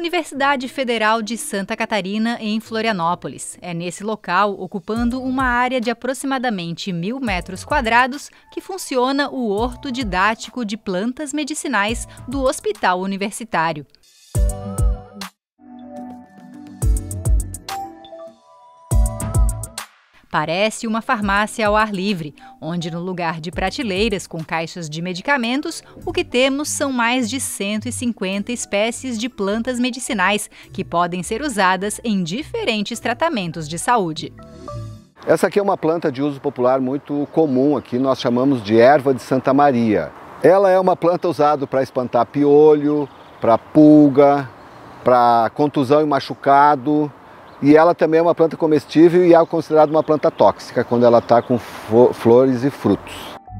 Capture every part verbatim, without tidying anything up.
Universidade Federal de Santa Catarina, em Florianópolis. É nesse local, ocupando uma área de aproximadamente mil metros quadrados, que funciona o Horto Didático de Plantas Medicinais do Hospital Universitário. Parece uma farmácia ao ar livre, onde no lugar de prateleiras com caixas de medicamentos, o que temos são mais de cento e cinquenta espécies de plantas medicinais que podem ser usadas em diferentes tratamentos de saúde. Essa aqui é uma planta de uso popular muito comum aqui, nós chamamos de erva de Santa Maria. Ela é uma planta usada para espantar piolho, para pulga, para contusão e machucado. E ela também é uma planta comestível e é considerada uma planta tóxica quando ela está com flores e frutos.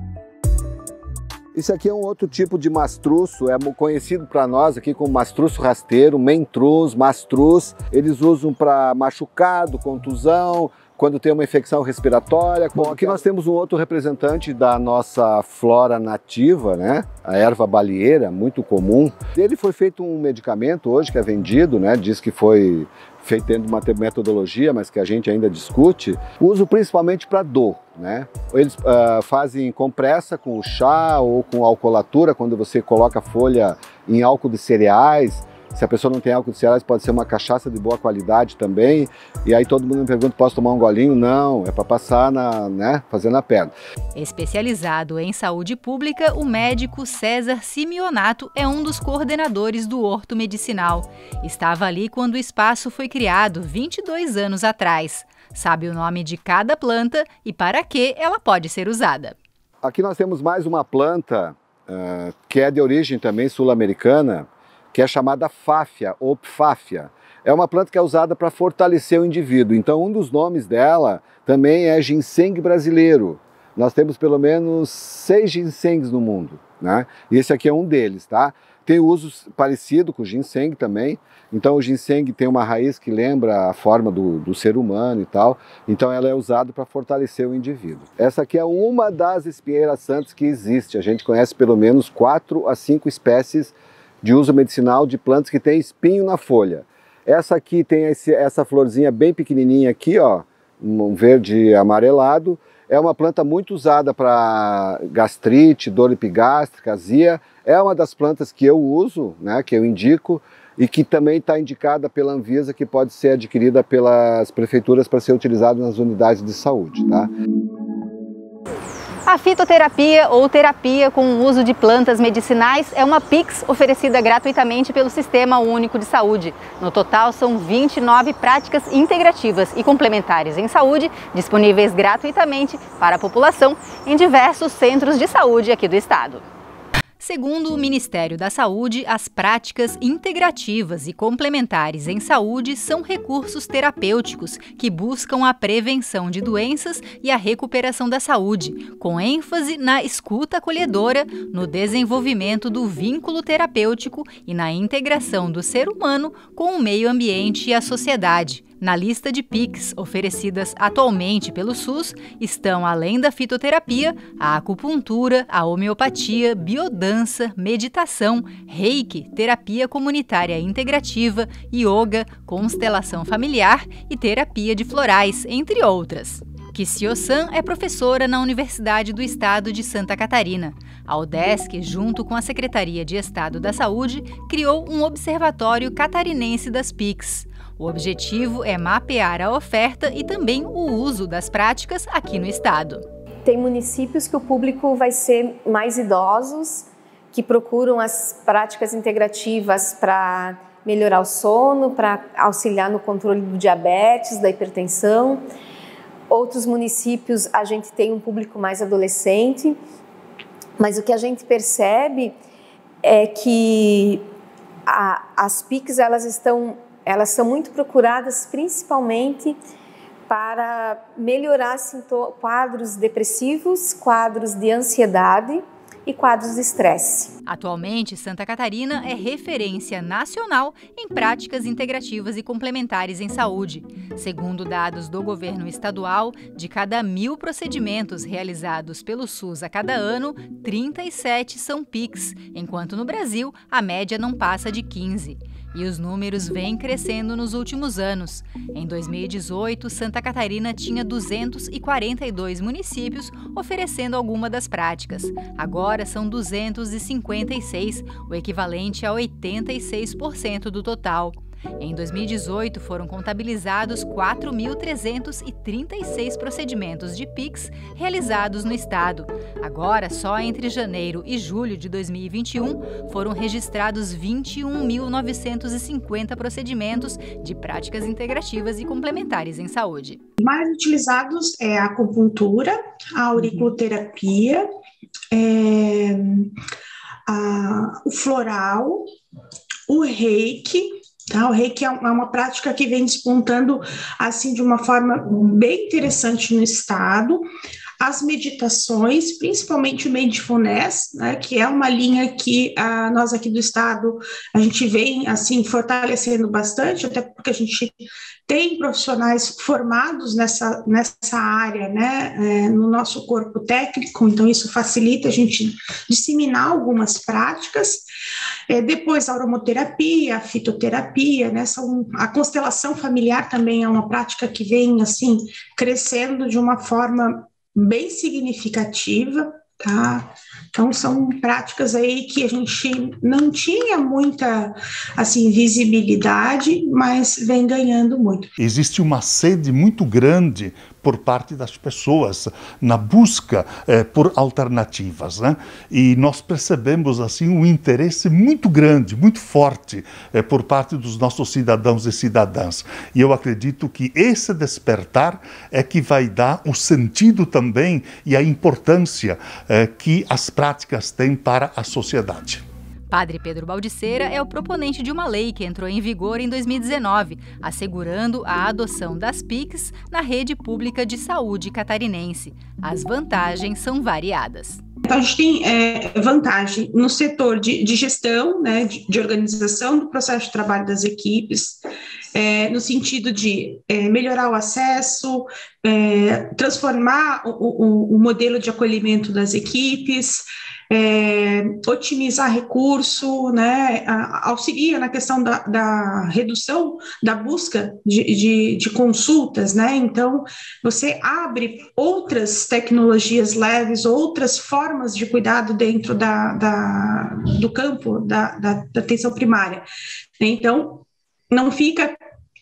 Isso aqui é um outro tipo de mastruço, é conhecido para nós aqui como mastruço rasteiro, mentruz, mastruz. Eles usam para machucado, contusão, quando tem uma infecção respiratória. Bom, aqui nós temos um outro representante da nossa flora nativa, né? A erva balieira, muito comum. Ele foi feito um medicamento hoje que é vendido, né? Diz que foi feito dentro de uma metodologia, mas que a gente ainda discute. Uso principalmente para dor, né? Eles uh, fazem compressa com chá ou com alcoolatura, quando você coloca a folha em álcool de cereais. Se a pessoa não tem álcool de cereais, pode ser uma cachaça de boa qualidade também. E aí todo mundo me pergunta, posso tomar um golinho? Não, é para passar na, né, fazer na perna. Especializado em saúde pública, o médico César Simeonato é um dos coordenadores do Horto Medicinal. Estava ali quando o espaço foi criado vinte e dois anos atrás. Sabe o nome de cada planta e para que ela pode ser usada. Aqui nós temos mais uma planta uh, que é de origem também sul-americana, que é chamada fáfia ou pfáfia. É uma planta que é usada para fortalecer o indivíduo. Então, um dos nomes dela também é ginseng brasileiro. Nós temos pelo menos seis ginsengs no mundo, né? E esse aqui é um deles, tá? Tem usos parecidos com o ginseng também. Então, o ginseng tem uma raiz que lembra a forma do, do ser humano e tal. Então, ela é usada para fortalecer o indivíduo. Essa aqui é uma das espinheiras santas que existe. A gente conhece pelo menos quatro a cinco espécies de uso medicinal de plantas que tem espinho na folha. Essa aqui tem esse, essa florzinha bem pequenininha aqui, ó, um verde amarelado. É uma planta muito usada para gastrite, dor epigástrica, azia. É uma das plantas que eu uso, né, que eu indico, e que também está indicada pela Anvisa, que pode ser adquirida pelas prefeituras para ser utilizada nas unidades de saúde, tá? A fitoterapia ou terapia com o uso de plantas medicinais é uma Pix oferecida gratuitamente pelo Sistema Único de Saúde. No total, são vinte e nove práticas integrativas e complementares em saúde disponíveis gratuitamente para a população em diversos centros de saúde aqui do estado. Segundo o Ministério da Saúde, as práticas integrativas e complementares em saúde são recursos terapêuticos que buscam a prevenção de doenças e a recuperação da saúde, com ênfase na escuta acolhedora, no desenvolvimento do vínculo terapêutico e na integração do ser humano com o meio ambiente e a sociedade. Na lista de Pix oferecidas atualmente pelo SUS estão, além da fitoterapia, a acupuntura, a homeopatia, biodança, meditação, reiki, terapia comunitária integrativa, yoga, constelação familiar e terapia de florais, entre outras. Kissio-san é professora na Universidade do Estado de Santa Catarina. A UDESC, junto com a Secretaria de Estado da Saúde, criou um observatório catarinense das Pix. O objetivo é mapear a oferta e também o uso das práticas aqui no estado. Tem municípios que o público vai ser mais idosos, que procuram as práticas integrativas para melhorar o sono, para auxiliar no controle do diabetes, da hipertensão. Outros municípios a gente tem um público mais adolescente, mas o que a gente percebe é que a, as Pix elas estão Elas são muito procuradas principalmente para melhorar quadros depressivos, quadros de ansiedade e quadros de estresse. Atualmente, Santa Catarina é referência nacional em práticas integrativas e complementares em saúde. Segundo dados do governo estadual, de cada mil procedimentos realizados pelo SUS a cada ano, trinta e sete são Pix, enquanto no Brasil a média não passa de quinze. E os números vêm crescendo nos últimos anos. Em dois mil e dezoito, Santa Catarina tinha duzentos e quarenta e dois municípios oferecendo alguma das práticas. Agora são duzentos e cinquenta e seis, o equivalente a oitenta e seis por cento do total. Em dois mil e dezoito, foram contabilizados quatro mil trezentos e trinta e seis procedimentos de Pix realizados no estado. Agora, só entre janeiro e julho de dois mil e vinte e um, foram registrados vinte e um mil novecentos e cinquenta procedimentos de práticas integrativas e complementares em saúde. Mais utilizados é a acupuntura, a auriculoterapia, é, a, o floral, o reiki. Tá, o reiki é uma prática que vem despontando assim de uma forma bem interessante no estado. As meditações, principalmente o Mindfulness, né, que é uma linha que ah, nós aqui do estado a gente vem assim fortalecendo bastante, até porque a gente tem profissionais formados nessa, nessa área, né, é, no nosso corpo técnico, então isso facilita a gente disseminar algumas práticas. É, depois a aromaterapia, a fitoterapia, né, são, a constelação familiar também é uma prática que vem assim crescendo de uma forma bem significativa, tá? Então são práticas aí que a gente não tinha muita assim visibilidade, mas vem ganhando muito. Existe uma sede muito grande por parte das pessoas na busca eh, por alternativas, né? E nós percebemos assim um interesse muito grande, muito forte eh, por parte dos nossos cidadãos e cidadãs. E eu acredito que esse despertar é que vai dar o sentido também e a importância eh, que as práticas têm para a sociedade. Padre Pedro Baldiceira é o proponente de uma lei que entrou em vigor em dois mil e dezenove, assegurando a adoção das Pix na rede pública de saúde catarinense. As vantagens são variadas. Então, a gente tem é, vantagem no setor de, de gestão, né, de, de organização do processo de trabalho das equipes, é, no sentido de é, melhorar o acesso, é, transformar o, o, o modelo de acolhimento das equipes, É, otimizar recurso, né, auxilia na questão da, da redução da busca de, de, de consultas, né, então você abre outras tecnologias leves, outras formas de cuidado dentro da, da, do campo da, da, da atenção primária, então não fica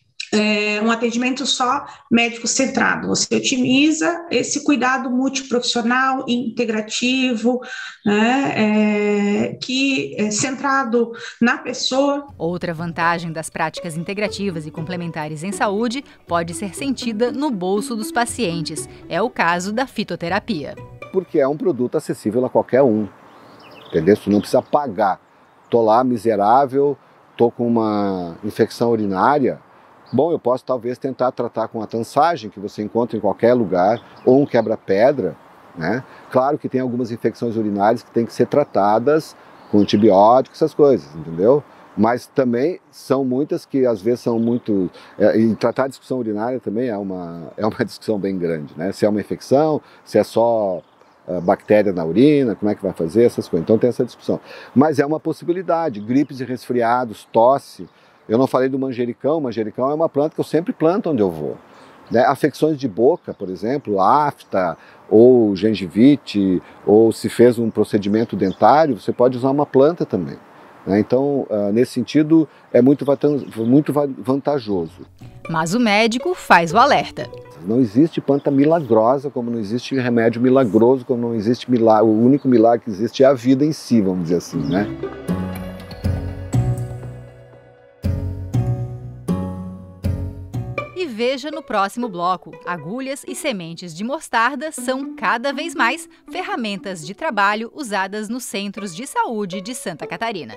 É um atendimento só médico-centrado, você otimiza esse cuidado multiprofissional, integrativo, né, é, que é centrado na pessoa. Outra vantagem das práticas integrativas e complementares em saúde pode ser sentida no bolso dos pacientes. É o caso da fitoterapia. Porque é um produto acessível a qualquer um, entendeu? Tu não precisa pagar. Tô lá miserável, tô com uma infecção urinária. Bom, eu posso talvez tentar tratar com a tansagem, que você encontra em qualquer lugar, ou um quebra-pedra, né? Claro que tem algumas infecções urinárias que têm que ser tratadas com antibióticos, essas coisas, entendeu? Mas também são muitas que às vezes são muito... É, e tratar a discussão urinária também é uma, é uma discussão bem grande, né? Se é uma infecção, se é só uh, bactéria na urina, como é que vai fazer, essas coisas. Então tem essa discussão. Mas é uma possibilidade, gripes e resfriados, tosse. Eu não falei do manjericão, o manjericão é uma planta que eu sempre planto onde eu vou. Né? Afecções de boca, por exemplo, afta, ou gengivite, ou se fez um procedimento dentário, você pode usar uma planta também. Né? Então, uh, nesse sentido, é muito, muito vantajoso. Mas o médico faz o alerta. Não existe planta milagrosa, como não existe remédio milagroso, como não existe milagre. O único milagre que existe é a vida em si, vamos dizer assim, né? E veja no próximo bloco, agulhas e sementes de mostarda são cada vez mais ferramentas de trabalho usadas nos centros de saúde de Santa Catarina.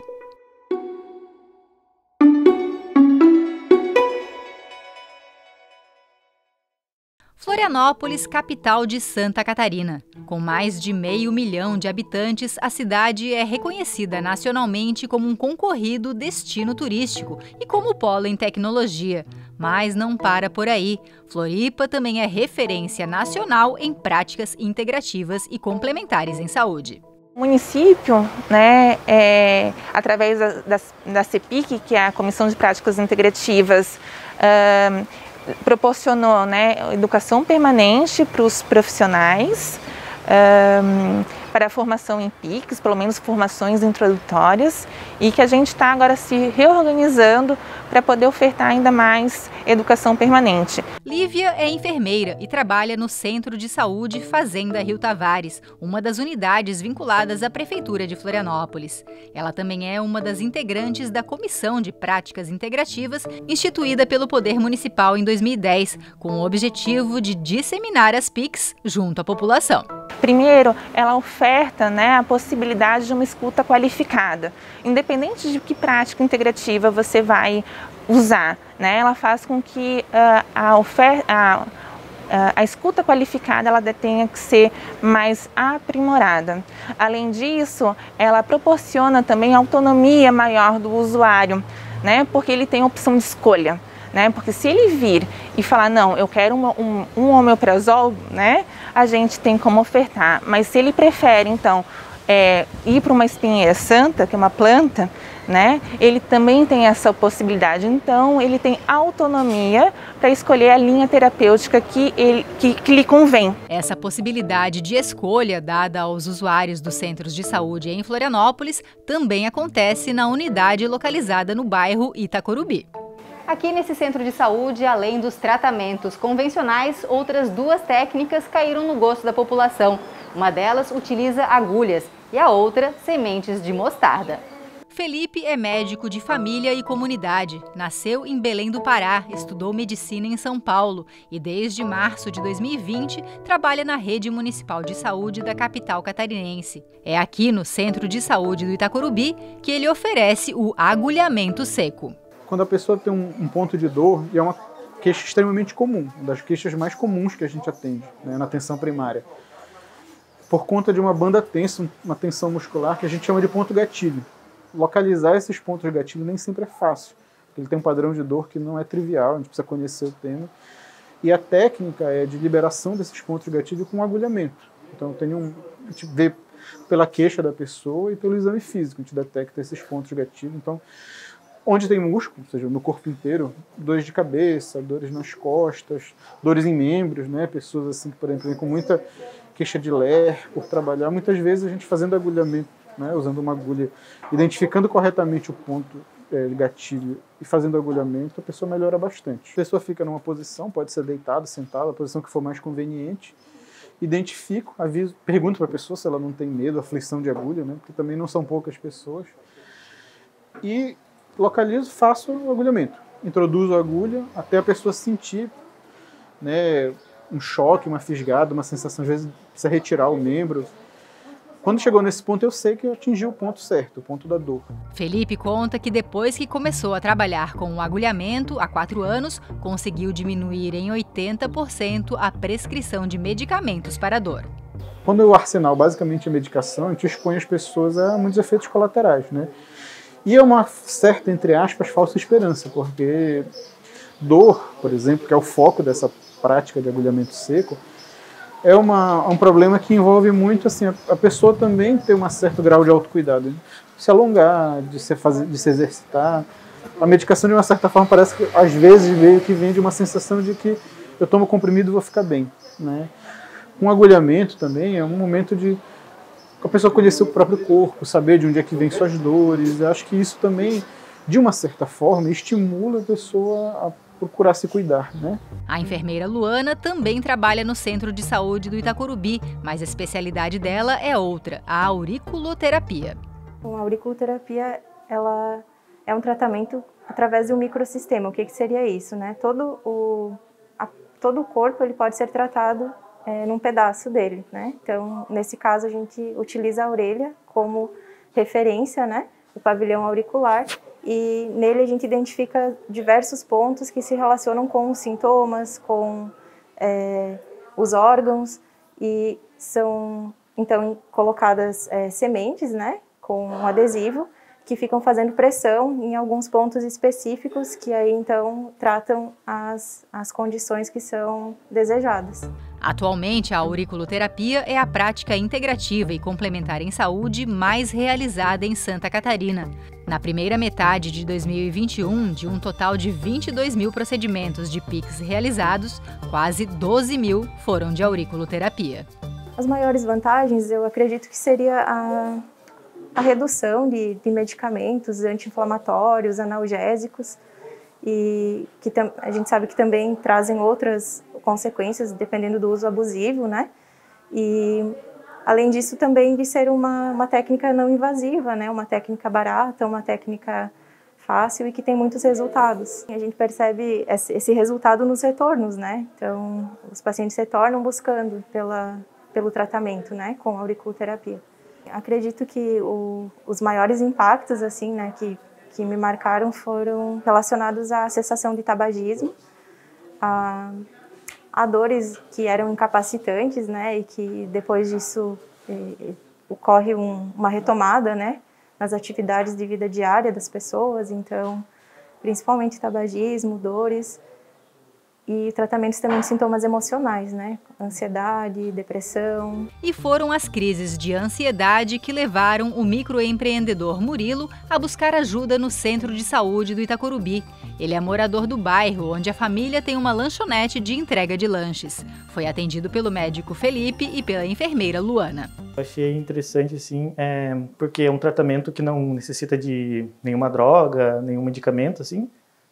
Florianópolis, capital de Santa Catarina. Com mais de meio milhão de habitantes, a cidade é reconhecida nacionalmente como um concorrido destino turístico e como polo em tecnologia. Mas não para por aí. Floripa também é referência nacional em práticas integrativas e complementares em saúde. O município, né, é, através da, da, da CEPIC, que é a Comissão de Práticas Integrativas, uh, proporcionou, né, educação permanente para os profissionais, uh, para a formação em P I Cs, pelo menos formações introdutórias, e que a gente está agora se reorganizando para poder ofertar ainda mais educação permanente. Lívia é enfermeira e trabalha no Centro de Saúde Fazenda Rio Tavares, uma das unidades vinculadas à Prefeitura de Florianópolis. Ela também é uma das integrantes da Comissão de Práticas Integrativas, instituída pelo Poder Municipal em dois mil e dez, com o objetivo de disseminar as P I Cs junto à população. Primeiro, ela oferta, né, a possibilidade de uma escuta qualificada. Independente de que prática integrativa você vai usar, né, ela faz com que uh, a, oferta, a, a escuta qualificada ela tenha que ser mais aprimorada. Além disso, ela proporciona também autonomia maior do usuário, né, porque ele tem a opção de escolha. Né? Porque se ele vir e falar, não, eu quero uma, um, um omeprazol, né, a gente tem como ofertar. Mas se ele prefere, então, é, ir para uma espinheira santa, que é uma planta, né, ele também tem essa possibilidade. Então, ele tem autonomia para escolher a linha terapêutica que, ele, que, que lhe convém. Essa possibilidade de escolha dada aos usuários dos centros de saúde em Florianópolis também acontece na unidade localizada no bairro Itacorubi. Aqui nesse centro de saúde, além dos tratamentos convencionais, outras duas técnicas caíram no gosto da população. Uma delas utiliza agulhas e a outra, sementes de mostarda. Felipe é médico de família e comunidade. Nasceu em Belém do Pará, estudou medicina em São Paulo e desde março de dois mil e vinte trabalha na rede municipal de saúde da capital catarinense. É aqui no Centro de Saúde do Itacorubi que ele oferece o agulhamento seco. Quando a pessoa tem um, um ponto de dor, e é uma queixa extremamente comum, uma das queixas mais comuns que a gente atende, né, na atenção primária, por conta de uma banda tensa, uma tensão muscular que a gente chama de ponto gatilho. Localizar esses pontos de gatilho nem sempre é fácil, porque ele tem um padrão de dor que não é trivial, a gente precisa conhecer o tema. E a técnica é de liberação desses pontos de gatilho com agulhamento. Então tem um, a gente vê pela queixa da pessoa e pelo exame físico, a gente detecta esses pontos de gatilho. Então, onde tem músculo, ou seja, no corpo inteiro, dores de cabeça, dores nas costas, dores em membros, né? Pessoas assim que, por exemplo, vêm com muita queixa de ler por trabalhar, muitas vezes a gente fazendo agulhamento, né? Usando uma agulha, identificando corretamente o ponto é, de gatilho e fazendo agulhamento, a pessoa melhora bastante. A pessoa fica numa posição, pode ser deitada, sentada, a posição que for mais conveniente, identifico, aviso, pergunto para a pessoa se ela não tem medo, aflição de agulha, né? Porque também não são poucas pessoas, e localizo, faço o agulhamento. Introduzo a agulha até a pessoa sentir, né, um choque, uma fisgada, uma sensação, às vezes precisa retirar o membro. Quando chegou nesse ponto, eu sei que eu atingi o ponto certo, o ponto da dor. Felipe conta que depois que começou a trabalhar com o agulhamento, há quatro anos, conseguiu diminuir em oitenta por cento a prescrição de medicamentos para a dor. Quando o arsenal basicamente é medicação, a gente expõe as pessoas a muitos efeitos colaterais, né? E é uma certa, entre aspas, falsa esperança, porque dor, por exemplo, que é o foco dessa prática de agulhamento seco, é uma, um problema que envolve muito assim, a, a pessoa também ter um certo grau de autocuidado, né? Se alongar, de se, fazer, de se exercitar. A medicação, de uma certa forma, parece que às vezes meio que vem de uma sensação de que eu tomo comprimido e vou ficar bem, né? Um agulhamento também é um momento de a pessoa conhecer o próprio corpo, saber de onde é que vem suas dores. Eu acho que isso também, de uma certa forma, estimula a pessoa a procurar se cuidar, né? A enfermeira Luana também trabalha no Centro de Saúde do Itacorubi, mas a especialidade dela é outra, a auriculoterapia. A auriculoterapia, ela é um tratamento através de um microsistema. O que, que seria isso, né? Todo o, a, todo o corpo ele pode ser tratado É, num pedaço dele, né? Então, nesse caso, a gente utiliza a orelha como referência, né? O pavilhão auricular, e nele a gente identifica diversos pontos que se relacionam com os sintomas, com é, os órgãos, e são, então, colocadas é, sementes, né? Com um adesivo, que ficam fazendo pressão em alguns pontos específicos que aí então tratam as, as condições que são desejadas. Atualmente, a auriculoterapia é a prática integrativa e complementar em saúde mais realizada em Santa Catarina. Na primeira metade de dois mil e vinte e um, de um total de vinte e dois mil procedimentos de P I Cs realizados, quase doze mil foram de auriculoterapia. As maiores vantagens, eu acredito que seria a, a redução de, de medicamentos anti-inflamatórios, analgésicos, e que tam, a gente sabe que também trazem outras consequências dependendo do uso abusivo, né? E além disso também de ser uma, uma técnica não invasiva, né? Uma técnica barata, uma técnica fácil e que tem muitos resultados. A gente percebe esse, esse resultado nos retornos, né? Então os pacientes retornam buscando pela, pelo tratamento, né? Com a auriculoterapia. Acredito que o, os maiores impactos, assim, né? Que que me marcaram foram relacionados à cessação de tabagismo, a, a dores que eram incapacitantes, né, e que depois disso e, ocorre um, uma retomada, né, nas atividades de vida diária das pessoas, então, principalmente tabagismo, dores e tratamentos também de sintomas emocionais, né, ansiedade, depressão. E foram as crises de ansiedade que levaram o microempreendedor Murilo a buscar ajuda no Centro de Saúde do Itacorubi. Ele é morador do bairro, onde a família tem uma lanchonete de entrega de lanches. Foi atendido pelo médico Felipe e pela enfermeira Luana. Eu achei interessante, assim, é, porque é um tratamento que não necessita de nenhuma droga, nenhum medicamento, assim.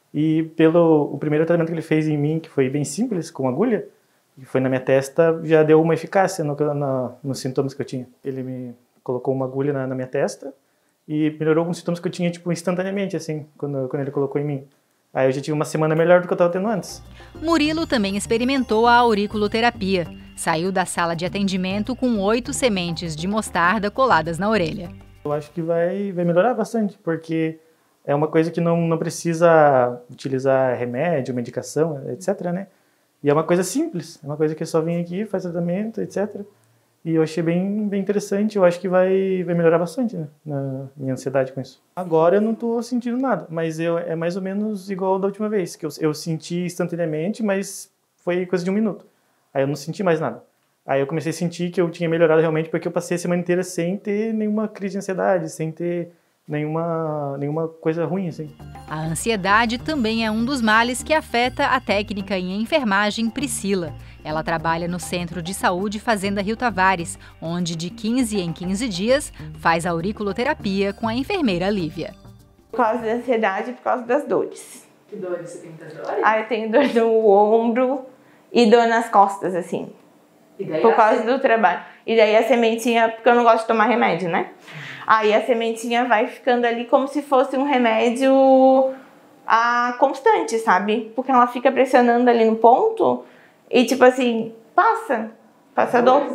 E pelo o primeiro tratamento que ele fez em mim, que foi bem simples, com agulha, que foi na minha testa, já deu uma eficácia no, na, nos sintomas que eu tinha. Ele me colocou uma agulha na, na minha testa e melhorou alguns sintomas que eu tinha, tipo, instantaneamente, assim, quando, quando ele colocou em mim. Aí eu já tive uma semana melhor do que eu estava tendo antes. Murilo também experimentou a auriculoterapia. Saiu da sala de atendimento com oito sementes de mostarda coladas na orelha. Eu acho que vai, vai melhorar bastante, porque é uma coisa que não, não precisa utilizar remédio, medicação, etcétera, né? E é uma coisa simples, é uma coisa que é só vir aqui, faz tratamento, etcétera. E eu achei bem, bem interessante, eu acho que vai, vai melhorar bastante, né, na minha ansiedade com isso. Agora eu não estou sentindo nada, mas eu, é mais ou menos igual da última vez, que eu, eu senti instantaneamente, mas foi coisa de um minuto. Aí eu não senti mais nada. Aí eu comecei a sentir que eu tinha melhorado realmente, porque eu passei a semana inteira sem ter nenhuma crise de ansiedade, sem ter nenhuma, nenhuma coisa ruim, assim. A ansiedade também é um dos males que afeta a técnica em enfermagem Priscila. Ela trabalha no Centro de Saúde Fazenda Rio Tavares, onde de quinze em quinze dias faz auriculoterapia com a enfermeira Lívia. Por causa da ansiedade e por causa das dores. Que dores? Você tem muitas dores? Ah, eu tenho dor no ombro e dor nas costas, assim. E daí por causa do trabalho. E daí a sementinha, porque eu não gosto de tomar remédio, né? Aí a sementinha vai ficando ali como se fosse um remédio ah, constante, sabe? Porque ela fica pressionando ali no ponto e tipo assim, passa, passa a dor.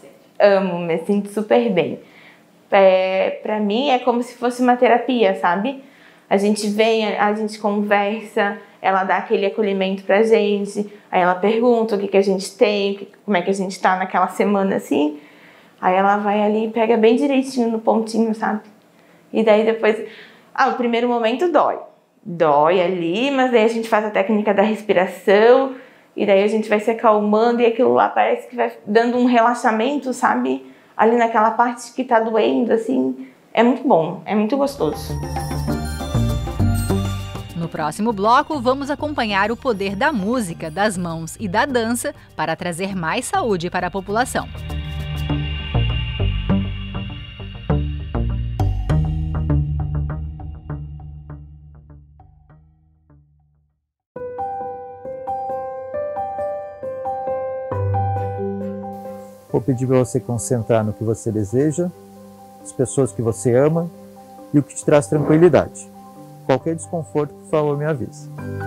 Amo, me sinto super bem. É, pra mim é como se fosse uma terapia, sabe? A gente vem, a gente conversa, ela dá aquele acolhimento pra gente, aí ela pergunta o que, que a gente tem, como é que a gente tá naquela semana assim. Aí ela vai ali e pega bem direitinho no pontinho, sabe? E daí depois... Ah, o primeiro momento dói. Dói ali, mas daí a gente faz a técnica da respiração e daí a gente vai se acalmando e aquilo lá parece que vai dando um relaxamento, sabe? Ali naquela parte que tá doendo, assim. É muito bom, é muito gostoso. No próximo bloco, vamos acompanhar o poder da música, das mãos e da dança para trazer mais saúde para a população. Vou pedir para você concentrar no que você deseja, as pessoas que você ama e o que te traz tranquilidade. Qualquer desconforto, por favor, me avise.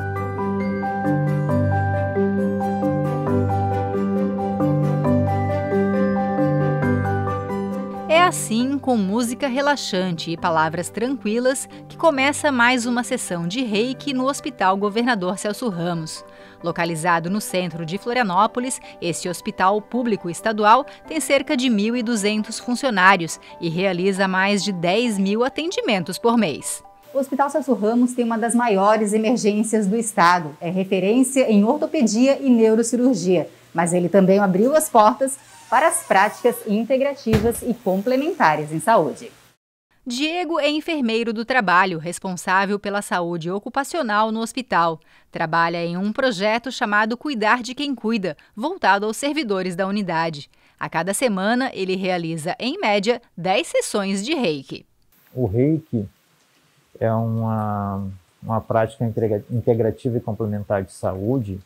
É assim, com música relaxante e palavras tranquilas, que começa mais uma sessão de reiki no Hospital Governador Celso Ramos. Localizado no centro de Florianópolis, esse hospital público estadual tem cerca de mil e duzentos funcionários e realiza mais de dez mil atendimentos por mês. O Hospital Celso Ramos tem uma das maiores emergências do estado. É referência em ortopedia e neurocirurgia. mas ele também abriu as portas para as práticas integrativas e complementares em saúde. Diego é enfermeiro do trabalho, responsável pela saúde ocupacional no hospital. Trabalha em um projeto chamado Cuidar de Quem Cuida, voltado aos servidores da unidade. A cada semana, ele realiza, em média, dez sessões de reiki. O reiki é uma, uma prática integrativa e complementar de saúde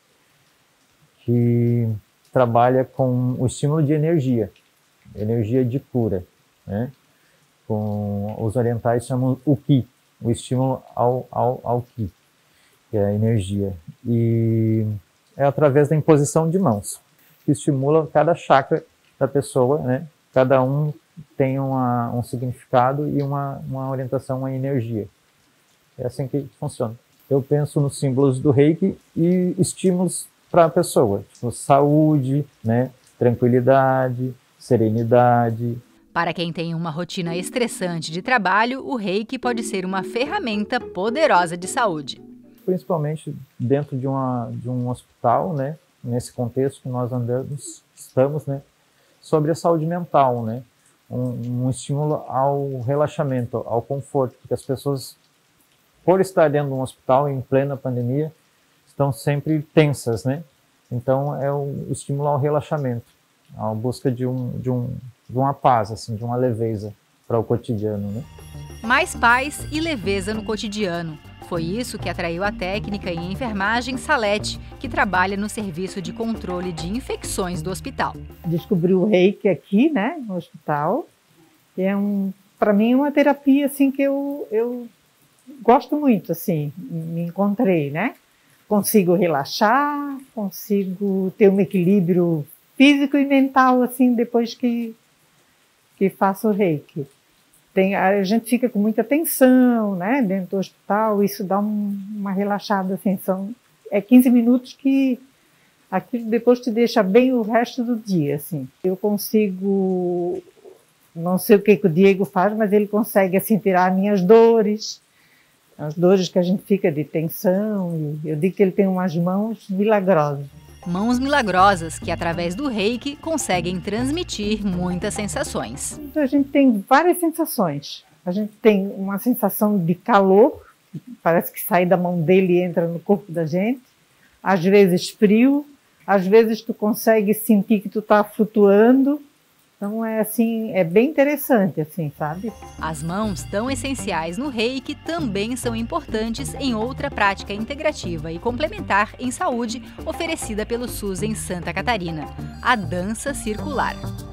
que trabalha com o estímulo de energia, energia de cura, né? Com os orientais chamam o Ki, o estímulo ao, ao, ao Ki, que é a energia. E é através da imposição de mãos, que estimula cada chakra da pessoa, né? Cada um tem uma, um significado e uma, uma orientação à energia. É assim que funciona. Eu penso nos símbolos do reiki e estímulos para a pessoa, tipo saúde, né? Tranquilidade, serenidade. Para quem tem uma rotina estressante de trabalho, o reiki pode ser uma ferramenta poderosa de saúde. Principalmente dentro de, uma, de um hospital, né? Nesse contexto que nós andamos, estamos, né? Sobre a saúde mental, né? Um, um estímulo ao relaxamento, ao conforto, porque as pessoas, por estar dentro de um hospital em plena pandemia, estão sempre tensas, né? Então é o estímulo ao relaxamento, à busca de um, de um de uma paz, assim, de uma leveza para o cotidiano, né? Mais paz e leveza no cotidiano. Foi isso que atraiu a técnica em enfermagem Salete, que trabalha no serviço de controle de infecções do hospital. Descobri o reiki aqui, né, no hospital. É um, para mim, uma terapia assim que eu, eu gosto muito, assim, me encontrei, né? Consigo relaxar, consigo ter um equilíbrio físico e mental, assim, depois que que faço o reiki. Tem, a gente fica com muita tensão, né, dentro do hospital, isso dá um, uma relaxada, assim, são, é quinze minutos que aquilo depois te deixa bem o resto do dia, assim. Eu consigo, não sei o que, que o Diego faz, mas ele consegue, assim, tirar minhas dores, as dores que a gente fica de tensão, e eu digo que ele tem umas mãos milagrosas. Mãos milagrosas que, através do reiki, conseguem transmitir muitas sensações. A gente tem várias sensações. A gente tem uma sensação de calor, parece que sai da mão dele e entra no corpo da gente. Às vezes frio, às vezes tu consegue sentir que tu está flutuando. Então é assim, é bem interessante, assim, sabe? As mãos, tão essenciais no reiki, também são importantes em outra prática integrativa e complementar em saúde oferecida pelo SUS em Santa Catarina, a dança circular.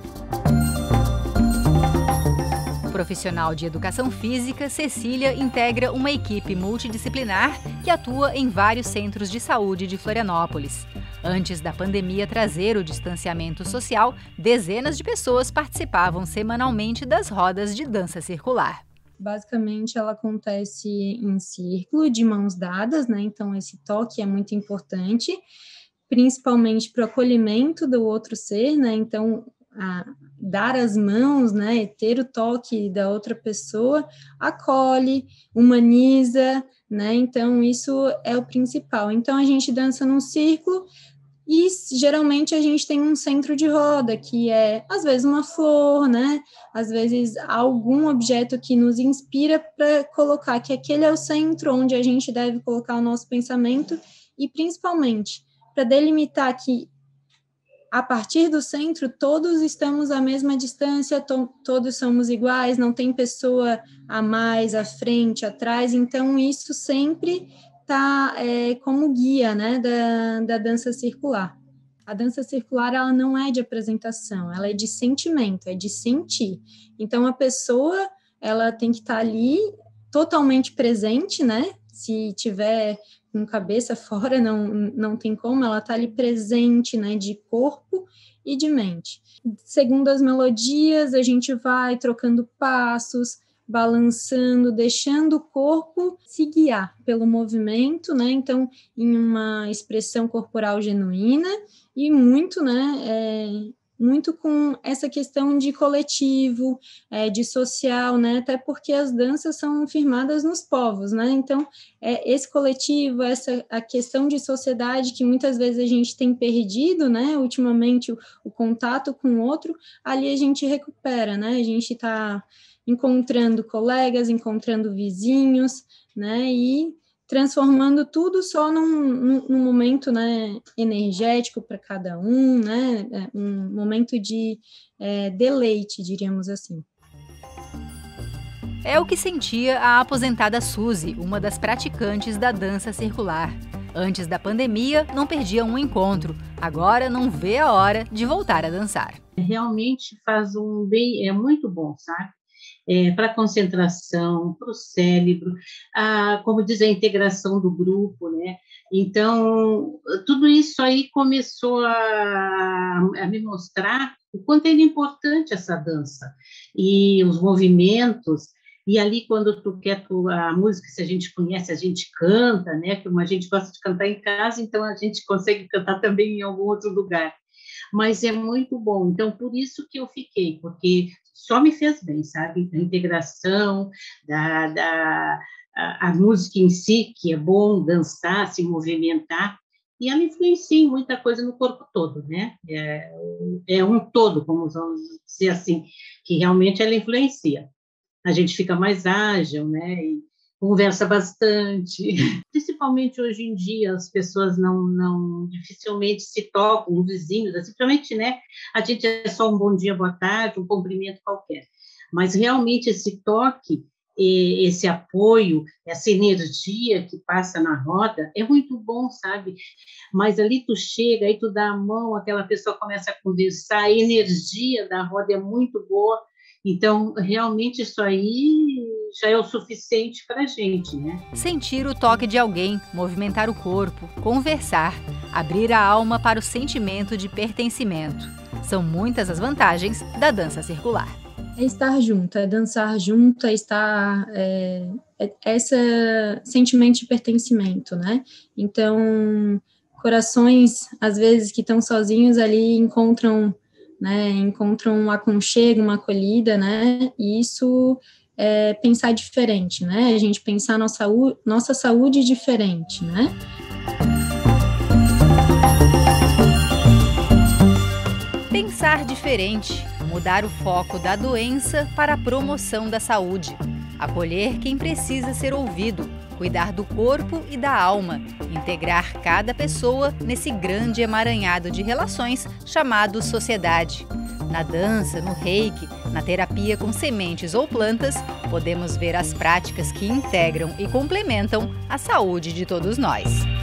Profissional de educação física, Cecília integra uma equipe multidisciplinar que atua em vários centros de saúde de Florianópolis. Antes da pandemia trazer o distanciamento social, dezenas de pessoas participavam semanalmente das rodas de dança circular. Basicamente, ela acontece em círculo, de mãos dadas, né? Então, esse toque é muito importante, principalmente para o acolhimento do outro ser, né? Então, a dar as mãos, né, ter o toque da outra pessoa, acolhe, humaniza, né, então isso é o principal. Então a gente dança num círculo e geralmente a gente tem um centro de roda, que é às vezes uma flor, né, às vezes algum objeto que nos inspira para colocar que aquele é o centro onde a gente deve colocar o nosso pensamento e principalmente para delimitar que a partir do centro, todos estamos à mesma distância, to- todos somos iguais, não tem pessoa a mais, à frente, atrás, então isso sempre está é, como guia, né, da, da dança circular. A dança circular, ela não é de apresentação, ela é de sentimento, é de sentir. Então, a pessoa, ela tem que estar ali totalmente presente, né, se tiver com cabeça fora, não, não tem como, ela está ali presente, né, de corpo e de mente. Segundo as melodias, a gente vai trocando passos, balançando, deixando o corpo se guiar pelo movimento, né, então, em uma expressão corporal genuína e muito, né, é, muito com essa questão de coletivo, é, de social, né? Até porque as danças são firmadas nos povos, né? Então, é, esse coletivo, essa a questão de sociedade que muitas vezes a gente tem perdido, né? Ultimamente, o, o contato com o outro, ali a gente recupera, né? A gente está encontrando colegas, encontrando vizinhos, né? E transformando tudo só num, num, num momento, né, energético para cada um, né, um momento de é, deleite, diríamos assim. É o que sentia a aposentada Suzy, uma das praticantes da dança circular. Antes da pandemia, não perdia um encontro. Agora não vê a hora de voltar a dançar. Realmente faz um bem, é muito bom, sabe? É, para a concentração, para o cérebro, a, como diz, a integração do grupo, né? Então, tudo isso aí começou a, a me mostrar o quanto é importante essa dança, e os movimentos, e ali quando tu quer, tu, a música, se a gente conhece, a gente canta, né? Como a gente gosta de cantar em casa, então a gente consegue cantar também em algum outro lugar. Mas é muito bom, então por isso que eu fiquei, porque só me fez bem, sabe? A integração, da, da, a, a música em si, que é bom dançar, se movimentar, e ela influencia em muita coisa no corpo todo, né? É, é um todo, como vamos dizer assim, que realmente ela influencia. A gente fica mais ágil, né? E conversa bastante. Principalmente hoje em dia, as pessoas não, não dificilmente se tocam, os vizinhos, simplesmente, né? A gente é só um bom dia, boa tarde, um cumprimento qualquer. Mas realmente esse toque, esse apoio, essa energia que passa na roda é muito bom, sabe? Mas ali tu chega, aí tu dá a mão, aquela pessoa começa a conversar, a energia da roda é muito boa. Então, realmente, isso aí já é o suficiente para a gente, né? Sentir o toque de alguém, movimentar o corpo, conversar, abrir a alma para o sentimento de pertencimento. São muitas as vantagens da dança circular. É estar junto, é dançar junto, é estar... É, é esse sentimento de pertencimento, né? Então, corações, às vezes, que estão sozinhos ali, encontram... Né, encontram um aconchego, uma acolhida, né, e isso é pensar diferente, né, a gente pensar nossa, nossa saúde diferente, né. Pensar diferente, mudar o foco da doença para a promoção da saúde, acolher quem precisa ser ouvido, cuidar do corpo e da alma, integrar cada pessoa nesse grande emaranhado de relações chamado sociedade. Na dança, no reiki, na terapia com sementes ou plantas, podemos ver as práticas que integram e complementam a saúde de todos nós.